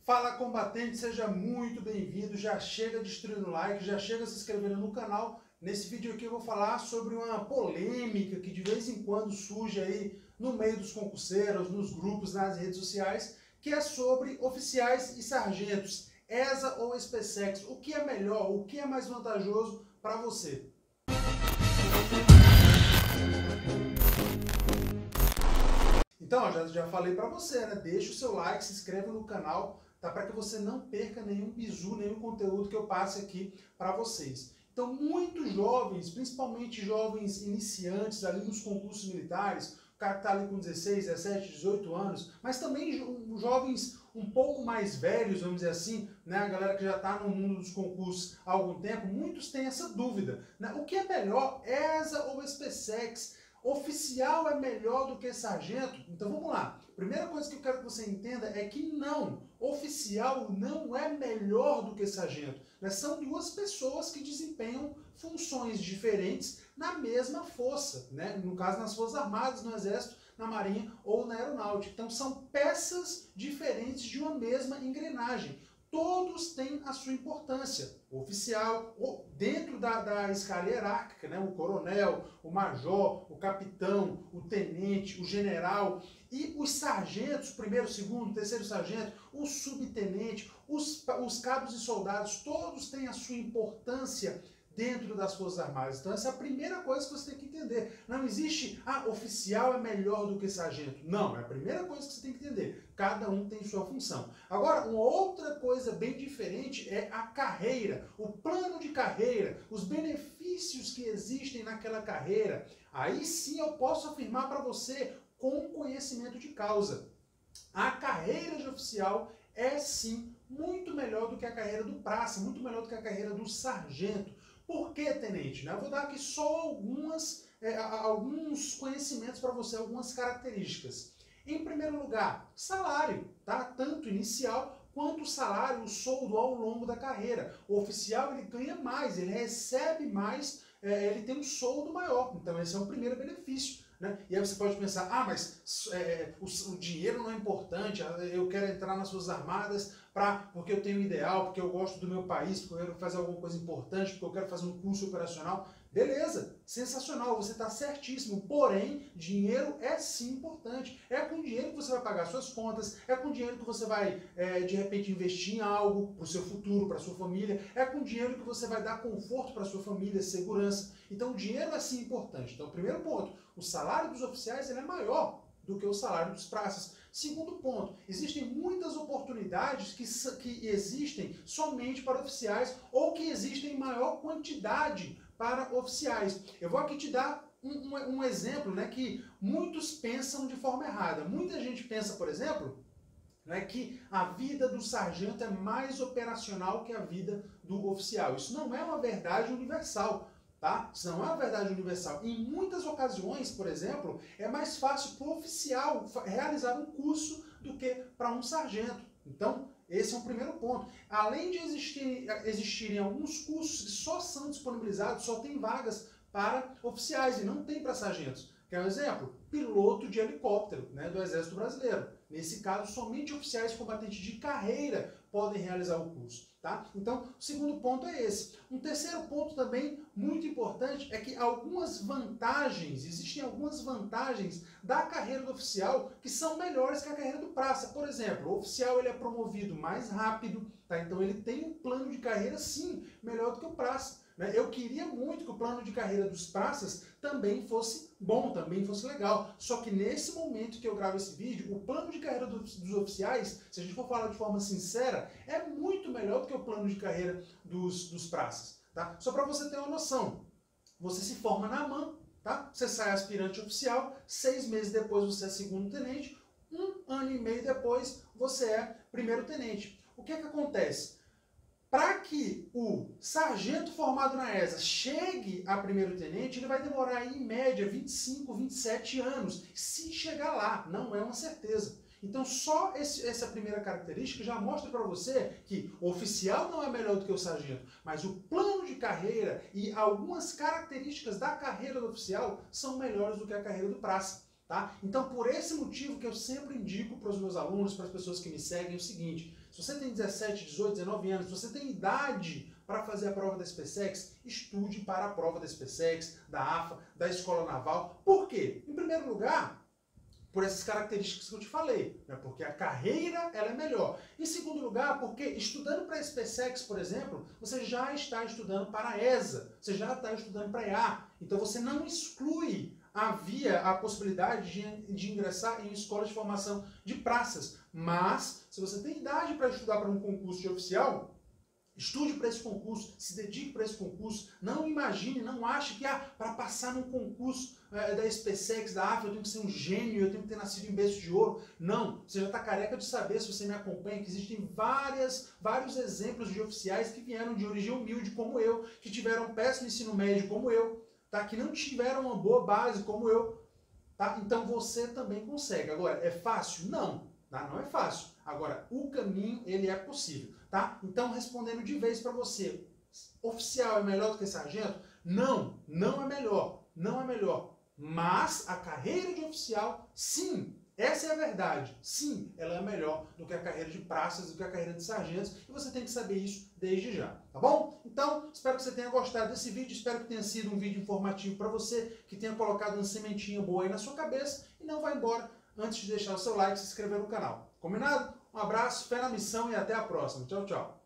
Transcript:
Fala combatente, seja muito bem-vindo, já chega destruindo o like, já chega se inscrevendo no canal. Nesse vídeo aqui eu vou falar sobre uma polêmica que de vez em quando surge aí no meio dos concurseiros, nos grupos, nas redes sociais, que é sobre oficiais e sargentos, ESA ou SpaceX, o que é melhor, o que é mais vantajoso para você. Então, já falei para você, né? Deixa o seu like, se inscreva no canal, tá? Para que você não perca nenhum bizu, nenhum conteúdo que eu passe aqui para vocês. Então, muitos jovens, principalmente jovens iniciantes ali nos concursos militares, o cara que está ali com 16, 17, 18 anos, mas também jovens um pouco mais velhos, vamos dizer assim, né? A galera que já está no mundo dos concursos há algum tempo, muitos têm essa dúvida, né? O que é melhor, ESA ou SpaceX? Oficial é melhor do que sargento? Então vamos lá. Primeira coisa que eu quero que você entenda é que não. Oficial não é melhor do que sargento. São duas pessoas que desempenham funções diferentes na mesma força, né? No caso, nas Forças Armadas, no Exército, na Marinha ou na Aeronáutica. Então são peças diferentes de uma mesma engrenagem. Todos têm a sua importância. O oficial, dentro da escala hierárquica, né? O coronel, o major, o capitão, o tenente, o general e os sargentos, primeiro, segundo, terceiro sargento, o subtenente, os cabos e soldados, todos têm a sua importância dentro das Forças Armadas. Então essa é a primeira coisa que você tem que entender. Não existe, oficial é melhor do que sargento. Não, é a primeira coisa que você tem que entender. Cada um tem sua função. Agora, uma outra coisa bem diferente é a carreira, o plano de carreira, os benefícios que existem naquela carreira. Aí sim eu posso afirmar para você com conhecimento de causa. A carreira de oficial é sim muito melhor do que a carreira do praça, muito melhor do que a carreira do sargento. Por que, tenente? Eu vou dar aqui só alguns conhecimentos para você, algumas características. Em primeiro lugar, salário, tá? Tanto inicial quanto o salário, o soldo ao longo da carreira. O oficial ele ganha mais, ele recebe mais, ele tem um soldo maior. Então esse é o primeiro benefício. Né? E aí você pode pensar, mas o dinheiro não é importante, eu quero entrar nas Forças Armadas porque eu tenho um ideal, porque eu gosto do meu país, porque eu quero fazer alguma coisa importante, porque eu quero fazer um curso operacional. Beleza, sensacional, você está certíssimo, porém, dinheiro é sim importante. É com dinheiro que você vai pagar suas contas, é com dinheiro que você vai, de repente, investir em algo para o seu futuro, para a sua família, é com dinheiro que você vai dar conforto para a sua família, segurança. Então, o dinheiro é sim importante. Então, primeiro ponto, o salário dos oficiais ele é maior do que o salário dos praças. Segundo ponto, existem muitas oportunidades que existem somente para oficiais ou que existem em maior quantidade para oficiais. Eu vou aqui te dar um exemplo, né, que muitos pensam de forma errada. Muita gente pensa, por exemplo, que a vida do sargento é mais operacional que a vida do oficial. Isso não é uma verdade universal. Tá? Isso não é uma verdade universal. Em muitas ocasiões, por exemplo, é mais fácil para o oficial realizar um curso do que para um sargento. Então, esse é o primeiro ponto. Além de existirem alguns cursos que só são disponibilizados, só tem vagas para oficiais e não tem para sargentos. Quer um exemplo? Piloto de helicóptero, né, do Exército Brasileiro. Nesse caso, somente oficiais combatentes de carreira podem realizar o curso. Tá? Então, o segundo ponto é esse. Um terceiro ponto também muito importante é que existem algumas vantagens da carreira do oficial que são melhores que a carreira do praça. Por exemplo, o oficial ele é promovido mais rápido, tá? Então ele tem um plano de carreira sim melhor do que o praça. Eu queria muito que o plano de carreira dos praças também fosse bom, também fosse legal. Só que nesse momento que eu gravo esse vídeo, o plano de carreira dos oficiais, se a gente for falar de forma sincera, é muito melhor do que o plano de carreira dos praças. Tá? Só para você ter uma noção, você se forma na AMAN, tá? Você sai aspirante oficial, 6 meses depois você é segundo tenente, 1 ano e meio depois você é primeiro tenente. O que é que acontece? Para que o sargento formado na ESA chegue a primeiro tenente, ele vai demorar aí, em média 25, 27 anos. Se chegar lá, não é uma certeza. Então só essa primeira característica já mostra para você que o oficial não é melhor do que o sargento, mas o plano de carreira e algumas características da carreira do oficial são melhores do que a carreira do praça. Tá? Então, por esse motivo que eu sempre indico para os meus alunos, para as pessoas que me seguem, o seguinte: Se você tem 17, 18, 19 anos, se você tem idade para fazer a prova da SpaceX, estude para a prova da SpaceX, da AFA, da Escola Naval. Por quê? Em primeiro lugar, por essas características que eu te falei, né? Porque a carreira ela é melhor. Em segundo lugar, porque estudando para a SpaceX, por exemplo, você já está estudando para a ESA, você já está estudando para a EA, então você não exclui a possibilidade de ingressar em escolas de formação de praças. Mas, se você tem idade para estudar para um concurso de oficial, estude para esse concurso, se dedique para esse concurso, não imagine, não ache que para passar num concurso da SpaceX, da AFA, eu tenho que ser um gênio, eu tenho que ter nascido em berço de ouro. Não, você já está careca de saber, se você me acompanha, que existem vários exemplos de oficiais que vieram de origem humilde como eu, que tiveram um péssimo ensino médio como eu, tá? Que não tiveram uma boa base como eu. Tá? Então você também consegue. Agora, é fácil? Não. Tá? Não é fácil. Agora, o caminho, ele é possível. Tá? Então, respondendo de vez para você, oficial é melhor do que sargento? Não, não é melhor. Não é melhor. Mas a carreira de oficial, sim, essa é a verdade. Sim, ela é melhor do que a carreira de praças, do que a carreira de sargentos. E você tem que saber isso desde já. Tá bom? Então, espero que você tenha gostado desse vídeo. Espero que tenha sido um vídeo informativo para você, que tenha colocado uma sementinha boa aí na sua cabeça. E não vá embora antes de deixar o seu like e se inscrever no canal. Combinado? Um abraço, fé na missão e até a próxima. Tchau, tchau.